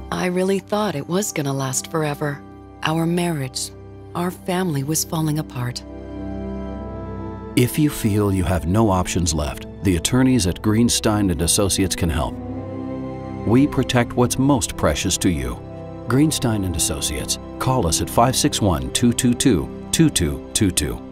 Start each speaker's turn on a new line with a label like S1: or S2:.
S1: I really thought it was gonna last forever. Our marriage, our family was falling apart.
S2: If you feel you have no options left, the attorneys at Greenstein and Associates can help. We protect what's most precious to you. Greenstein and Associates. Call us at 561-222-2222.